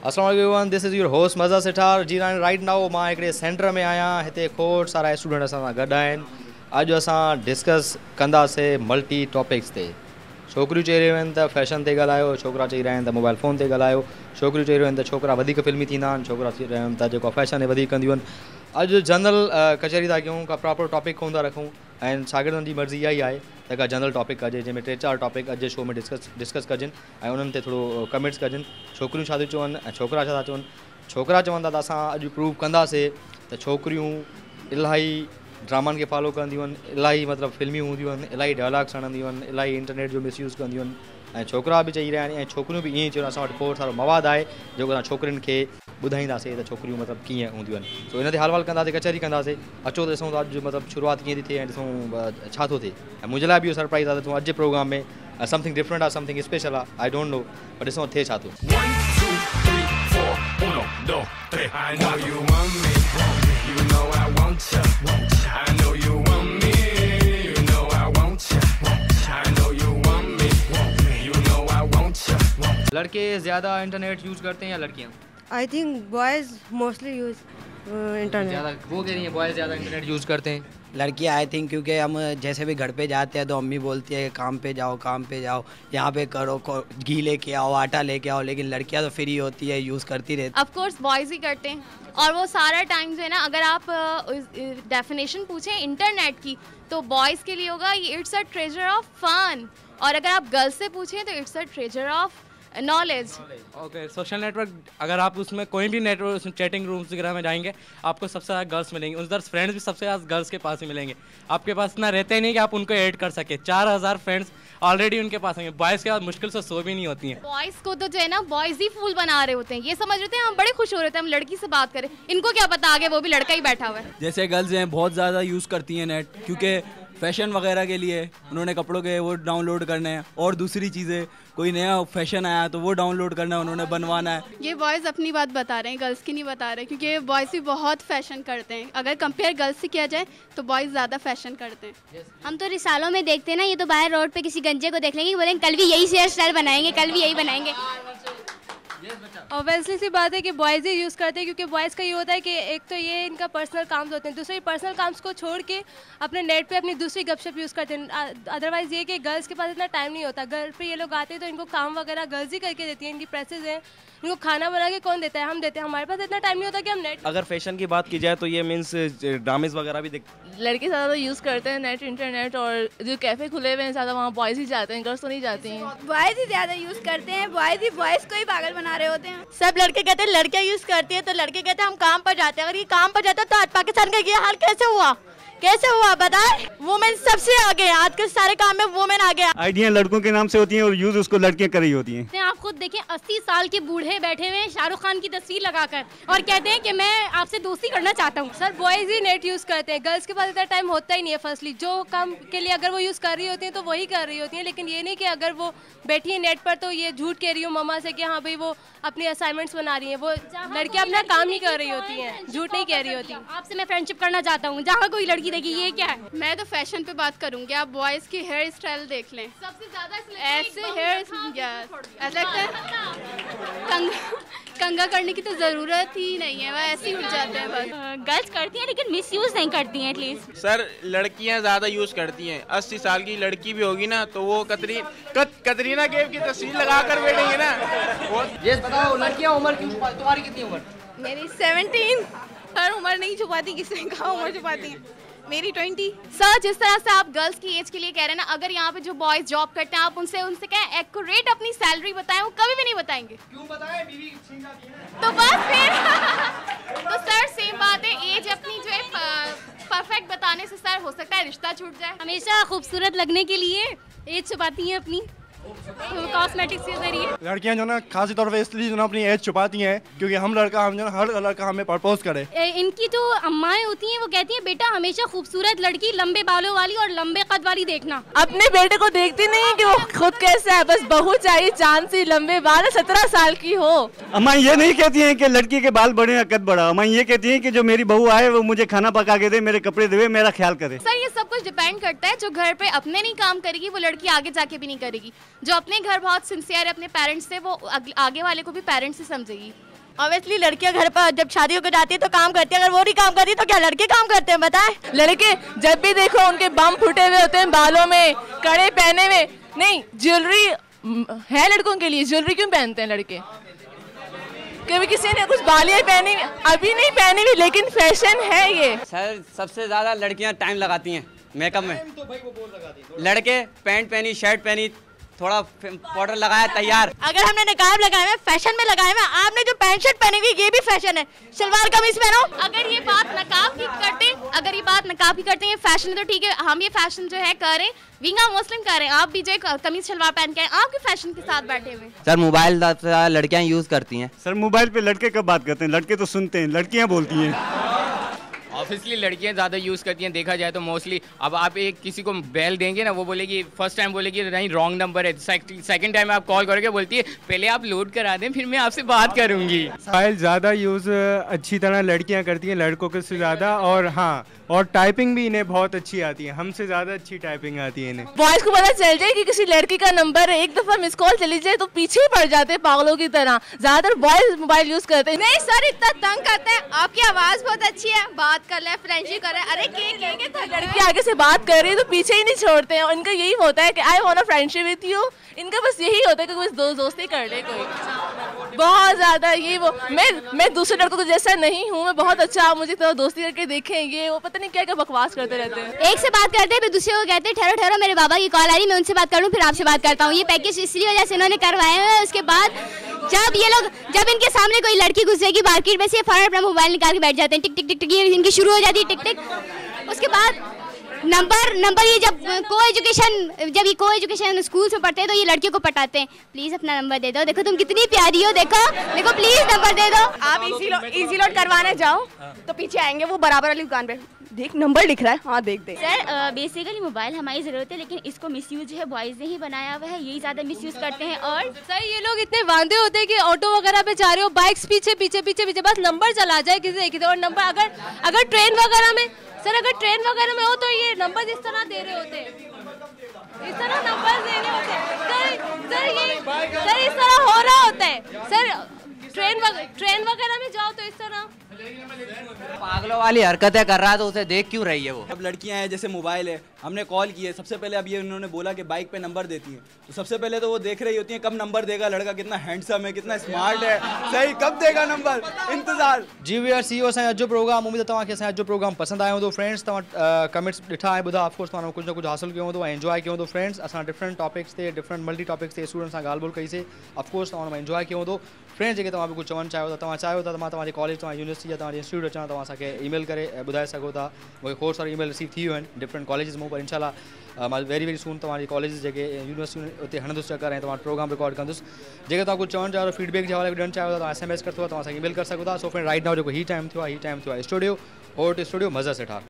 अस्सलाम वालेकुम, this is your host Mazhar Sathar ji. Right now मां हिकिड़े सेंटर में आहियां, हिते खोड़ सारा स्टूडेंट असां सां गॾु आहिनि। अॼु असां डिस्कस कंदासीं मल्टी टॉपिक्स ते। छोकिरियूं चई रहियूं आहिनि त फैशन ते ॻाल्हायो, छोकिरा चई रहिया आहिनि त मोबाइल फ़ोन ते ॻाल्हायो, छोकिरियूं चई रहियूं आहिनि त छोकिरा वधीक फिल्मी थींदा आहिनि, छोकिरा चई रहिया आहिनि त जेको फैशन वधीक कंदियूं आहिनि। अॼु जनरल कचहरी था कयूं, का प्रॉपर टॉपिक कोन था रखूं ऐं शागिर्दनि जी मर्ज़ी इहा ई आहे त का जनरल टॉपिक कजे जंहिंमें 3-4 टॉपिक अॼु जे शो में डिस्कस कजनि ऐं उन्हनि ते थोरो कमेंट्स कजनि। छोकिरियूं छा थियूं चवनि ऐं छोकिरा छा था चवनि। छोकिरा चवंदा त असां अॼु प्रूव कंदासीं त छोकिरियूं इलाही ड्रामनि खे फॉलो कंदियूं आहिनि, इलाही मतिलबु फिल्मियूं हूंदियूं आहिनि, इलाही डायलॉग्स हणंदियूं आहिनि, इलाही इंटरनेट जो मिसयूज़ कंदियूं आहिनि ऐं छोकिरा बि चई रहिया आहिनि ऐं छोकिरियूं बि ईअं ई चवनि। असां वटि खोड़ सारो मवादु आहे जेको असां छोकिरियुनि खे ॿुधाईंदासीं त छोकिरियूं मतिलबु कीअं हूंदियूं आहिनि। सो इन ते हाल वाल कंदासीं, कचहरी कंदासीं। अचो त ॾिसूं था अॼु मतिलबु शुरूआति कीअं थी थिए ऐं ॾिसूं छा थो थिए। ऐं मुंहिंजे लाइ बि इहो सरप्राइज़ आहे त अॼु जे प्रोग्राम में समथिंग डिफरेंट आहे, समथिंग स्पेशल आहे। आई डोंट नो, पर ॾिसूं थिए छा थो। I know you want me, you know I want you. I know you want me, you know I want you. I know you want me, you know I want you. लड़के ज़्यादा internet use करते हैं या लड़कियाँ? I think boys mostly use internet. ज़्यादा वो कह रही हैं बॉयज़ ज़्यादा इंटरनेट यूज़ करते हैं। लड़कियाँ आई थिंक क्योंकि हम जैसे भी घर पे जाते हैं तो अम्मी बोलती है काम पे जाओ, यहाँ पे करो, घी लेके आओ, आटा लेके आओ, लेकिन लड़कियाँ तो फ्री होती है, यूज़ करती रहती। ऑफ कोर्स बॉयज़ ही करते हैं और वो सारा टाइम जो है ना, अगर आप डेफिनेशन पूछें इंटरनेट की तो बॉयज़ के लिए होगा it's a treasure of fun, और अगर आप गर्ल्स से पूछें तो it's a treasure of knowledge. Okay, social network अगर आप उसमें कोई भी नेटवर्क चैटिंग रूम्स वगैरह में जाएंगे आपको सबसे ज़्यादा गर्ल्स मिलेंगे, उधर फ्रेंड्स भी सबसे ज़्यादा गर्ल्स के पास ही मिलेंगे। आपके पास इतना रहते ही नहीं कि आप उनको ऐड कर सके। 4000 फ्रेंड्स ऑलरेडी उनके पास होंगे। बॉयज़ के पास मुश्किल से 100 भी नहीं होती हैं। बॉयज़ को तो जो है ना बॉयज़ ही फूल बना रहे होते हैं, ये समझ रहे थे हम बड़े खुश हो रहे थे हम लड़की से बात करें, इनको क्या पता आगे वो भी लड़का ही बैठा हुआ है। जैसे गर्ल्स हैं बहुत ज़्यादा यूज़ करती हैं नेट, क्योंकि फैशन वगैरह के लिए उन्होंने कपड़ों के वो डाउनलोड करने हैं, और दूसरी चीज़ें कोई नया फैशन आया तो वो डाउनलोड करना है, उन्होंने बनवाना है। ये बॉयज़ अपनी बात बता रहे हैं, गर्ल्स की नहीं बता रहे, क्योंकि बॉयज़ भी बहुत फैशन करते हैं। अगर कंपेयर गर्ल्स से किया जाए तो बॉयज़ ज़्यादा फैशन करते हैं। हम तो रिसालों में देखते हैं ना, ये तो बाहर रोड पे किसी गंजे को देख लेंगे, बोलेंगे कल भी यही हेयर स्टाइल बनाएंगे, कल भी यही बनाएंगे। ऑब्वियसली सी बात है कि बॉयज़ ही यूज़ करते हैं, क्योंकि बॉयज़ का ये होता है कि एक तो ये इनका पर्सनल काम्स होते हैं, दूसरे पर्सनल काम्स को छोड़ के अपने नेट पे अपनी दूसरी गपशप यूज़ करते हैं। अदरवाइज़ ये कि गर्ल्स के पास इतना टाइम नहीं होता। घर पे ये लोग आते हैं तो इनको काम वगैरह गर्ल्स ही करके देती हैं, इनकी प्रेसेस हैं, इनको खाना बना के कौन देता है, हम देते हैं। हमारे पास इतना टाइम नहीं होता कि हम नेट। अगर फैशन की बात की जाए तो ये मीन्स ड्रामेज वगैरह भी देख। लड़के ज़्यादा यूज़ करते हैं नेट, इंटरनेट, और जो कैफ़े खुले हुए हैं ज़्यादा वहाँ बॉयज़ ही जाते हैं, गर्ल्स तो नहीं जाती हैं। बॉयज़ ही ज़्यादा यूज़ करते हैं, बॉयज़ ही बॉयज़ को ही पागल बना रहे होते हैं। सब लड़के कहते हैं लड़कियाँ यूज़ करती है, तो लड़के कहते हैं हम काम पर जाते हैं। अगर ये काम पर जाता तो आज पाकिस्तान का ये हाल कैसे हुआ बताए। वुमेन सबसे आगे है, आज के सारे काम में वुमेन आगे। आइडिया लड़कों के नाम से होती हैं और यूज उसको लड़कियां कर रही होती हैं। आप खुद देखें 80 साल के बूढ़े बैठे हुए हैं शाहरुख खान की तस्वीर लगाकर और कहते हैं कि मैं आपसे दोस्ती करना चाहता हूँ। सर बॉयज़ ही नेट यूज़ करते हैं, गर्ल्स के पास इतना टाइम होता ही नहीं है। फर्स्टली जो काम के लिए अगर वो यूज़ कर रही होती हैं तो वही कर रही होती हैं, लेकिन ये नहीं कि अगर वो बैठी है नेट पर तो ये झूठ कह रही हो मम्मा से कि हाँ भाई वो अपनी असाइनमेंट्स बना रही हैं। वो लड़कियाँ अपना काम ही कर रही होती हैं, झूठ नहीं कह रही होती। आपसे मैं फ्रेंडशिप करना चाहता हूँ, जहाँ कोई लड़की देखी ये क्या है। मैं तो फैशन पे बात करूंगी, आप बॉयज़ की हेयर स्टाइल देख लें, सबसे ज़्यादा ऐसे हेयर ऐसा लगता है कंगा करने की तो ज़रूरत ही नहीं है, वह ऐसे ही उठ जाते हैं बस। गर्ल्स करती हैं लेकिन मिसयूज नहीं करती हैं एटलीस्ट। सर लड़कियां ज़्यादा यूज़ करती हैं। 80 साल की लड़की भी होगी ना तो वो कतरीना कैफ की तस्वीर लगा कर बैठेंगे ना। ये बताओ लड़कियां उम्र की, तुम्हारी कितनी उम्र? मेरी 17। हर उम्र नहीं छुपाती, किसने कहा उम्र छुपाती है। मेरी 20। सर जिस तरह से आप गर्ल्स की एज के लिए कह रहे हैं ना, अगर यहाँ पे जो बॉयज जॉब करते हैं आप उनसे कहें एक्यूरेट अपनी सैलरी बताएं, वो कभी भी नहीं बताएंगे। क्यों बताएं? बीवी छीन जाती है ना। तो बस फिर तो सर सेम बात है, एज अपनी जो है परफेक्ट बताने से सर हो सकता है रिश्ता छूट जाए। हमेशा खूबसूरत लगने के लिए एज छुपाती हैं अपनी कॉस्मेटिक्स के जरिए। लड़कियां जो ना खासी तौर पे इसलिए जो ना अपनी एज छुपाती हैं क्योंकि हम जो ना हर लड़का हमें प्रपोज करे। इनकी जो अम्माएं होती हैं वो कहती हैं बेटा हमेशा खूबसूरत लड़की लंबे बालों वाली और लंबे कद वाली देखना। अपने बेटे को देखती नहीं है कि वो खुद कैसा है, बस बहू चाहिए चांद सी लंबे बाल 17 साल की हो। अम्मा ये नहीं कहती हैं कि लड़की के बाल बड़े या कद बड़ा, अम्मा ये कहती हैं कि जो मेरी बहू आए वो मुझे खाना पका के दे, मेरे कपड़े दे, मेरा ख्याल करे। सर ये सब कुछ डिपेंड करता है, जो घर पे अपने नहीं काम करेगी वो लड़की आगे जाके भी नहीं करेगी। जो अपने घर बहुत सिंसियर है अपने पेरेंट्स से, वो आगे वाले को भी पेरेंट्स से समझेगी। ऑब्वियसली लड़कियां घर पर जब शादी होकर जाती है तो काम करती है, अगर वो नहीं काम करती तो क्या लड़के काम करते हैं बताएं? लड़के जब भी देखो उनके बम फूटे हुए होते हैं, बालों में कड़े पहने हुए, नहीं ज्वेलरी है लड़कों के लिए, ज्वेलरी क्यों पहनते हैं लड़के? कभी किसी ने कुछ बालियाँ पहनी, अभी नहीं पहनी हुई, लेकिन फैशन है ये। सर सबसे ज़्यादा लड़कियां टाइम लगाती हैं मेकअप में। लड़के पैंट पहनी, शर्ट पहनी, थोड़ा पाउडर लगाया, तैयार। अगर हमने नकाब लगाए हुए, फैशन में लगाए हुए, आपने जो पैंट शर्ट पहनी हुई ये भी फैशन है, सलवार कमीज पहनो। अगर ये बात नकाब की करते हैं, अगर ये बात नकाब की करते हैं फैशन है तो ठीक है, हम ये फैशन जो है करें, विंगा मुस्लिम करें, आप भी जो कमीज सलवार पहन के आपके फैशन के साथ बैठे हुए। सर मोबाइल लड़कियां यूज़ करती हैं। सर मोबाइल पे लड़के कब बात करते हैं? लड़के तो सुनते हैं, लड़कियां बोलती हैं। ऑब्वियसली लड़कियां ज़्यादा यूज़ करती हैं, देखा जाए तो मोस्टली। अब आप एक किसी को बेल देंगे ना, वो बोलेगी फर्स्ट टाइम बोलेगी नहीं रॉन्ग नंबर है, सेकंड टाइम आप कॉल करोगे बोलती है पहले आप लोड करा दें फिर मैं आपसे बात करूंगी। मोबाइल ज़्यादा यूज़ अच्छी तरह लड़कियां करती हैं लड़कों के से ज़्यादा, और हाँ और टाइपिंग भी इन्हें बहुत अच्छी आती है, हमसे ज़्यादा अच्छी टाइपिंग आती है इन्हें। बॉयज़ को पता चल जाए कि किसी लड़की का नंबर है, एक दफ़ा मिस कॉल चली जाए तो पीछे ही पड़ जाते हैं पागलों की तरह। ज़्यादातर बॉयज़ मोबाइल यूज़ करते हैं। नहीं सर इतना तंग करते हैं, आपकी आवाज़ बहुत अच्छी है, बात कर ले, फ्रेंडशिप कर रहे, अरे के तो लड़की आगे से बात कर रही है तो पीछे ही नहीं छोड़ते हैं। उनका यही होता है कि I want a friendship with you, इनका बस यही होता है कि बस दोस्ती कर ले कोई। बहुत ज़्यादा ये वो, मैं दूसरे लड़कों को जैसा नहीं हूँ, मैं बहुत अच्छा, आप मुझे तो दोस्ती करके देखें, ये वो पता नहीं क्या क्या बकवास करते रहते हैं। एक से बात करते हैं फिर दूसरे को कहते हैं ठहरो ठहरो मेरे बाबा की कॉल आ रही, मैं उनसे बात करूँ फिर आपसे बात करता हूँ। ये पैकेज इसलिए वजह से इन्होंने करवाए हैं। उसके बाद जब इनके सामने कोई लड़की घुसेगी मार्केट में से, ये फौरन अपना मोबाइल निकाल के बैठ जाते हैं, टिक टिक टिक टिक, ये इनकी शुरू हो जाती है टिक टिक। उसके बाद नंबर ये जब ये को एजुकेशन स्कूल में पढ़ते हैं तो ये लड़कियों को पटाते हैं, प्लीज अपना नंबर दे दो, देखो तुम कितनी प्यारी हो, देखो प्लीज नंबर दे दो। आप इजी लोड करवाने जाओ तो पीछे आएंगे वो बराबर वाली दुकान पे, देख नंबर लिख रहा है, हाँ देख दे। सर बेसिकली मोबाइल हमारी ज़रूरत है, लेकिन इसको मिसयूज जो है बॉयज़ ने ही बनाया हुआ है, यही ज़्यादा मिसयूज करते हैं। और सर ये लोग इतने वांदे होते हैं कि ऑटो वगैरह पे जा रहे हो, बाइक्स पीछे पीछे पीछे पीछे, बस नंबर चला जाए किसी एक, और नंबर अगर ट्रेन वगैरह में, सर अगर ट्रेन वगैरह में हो तो ये नंबर इस तरह दे रहे होते हैं, इस तरह नंबर दे रहे होते हैं। सर इस तरह हो रहा होता है। सर ट्रेन वगैरह में जाओ तो इस तरह पागलों वाली हरकतें कर रहा है तो उसे देख क्यों रही है वो? अब लड़कियां हैं, जैसे मोबाइल है, हमने कॉल की है, सबसे पहले अब ये उन्होंने बोला कि बाइक पे नंबर देती हैं, तो सबसे पहले तो वो देख रही होती हैं कब नंबर देगा लड़का, कितना हैंडसम है, कितना स्मार्ट है, सही कब देगा नंबर, इंतजार। जी वी आर सी असां जो प्रोग्राम, उम्मीद तव्हांखे असांजो जो प्रोग्राम पसंद आयो हूंदो। फ्रेंड्स तव्हां कमेंट्स ॾिठा ऐं ॿुधा, ऑफकोर्स तव्हां कुझु न कुझु हासिल कयो हूंदो ऐं एंजॉय कयो हूंदो। फ्रेंड्स असां डिफरेंट टॉपिक्स ते, डिफरेंट मल्टी टॉपिक्स ते स्टूडेंट सां ॻाल्हि ॿोल कईसीं, ऑफकोर्स तव्हां हुन में एंजॉय कयो हूंदो। फ्रेंड्स जेके तव्हां बि कुझु चवणु चाहियो था, तव्हां चाहियो था त मां तव्हांजे कॉलेज, तव्हां यूनिवर्सिटी या तव्हांजे इंस्टीट्यूट अचां, तव्हां असांखे ईमेल करे ॿुधाए सघो था। मूंखे खोड़ सारा ईमेल रिसीव थी वियूं आहिनि डिफरेंट कॉलेजिस मां, पर इंशाल्लाह मां वेरी सून तव्हांजी कॉलेजिस जेके यूनिवर्सिटी उते हणंदुसि चकर ऐं तव्हां प्रोग्राम रिकॉर्ड कंदुसि। जेके तव्हां कुझु चवणु चाहियो, फीडबैक जे हवाले ॾियणु चाहियो था, तव्हां SMS कर सघो था, तव्हां असांखे ईमेल करे सघो था। सो फ्रेंड राइट नाउ जेको ही टाइम थियो आहे, ही टाइम थियो आहे स्टूडियो मज़र सेठार।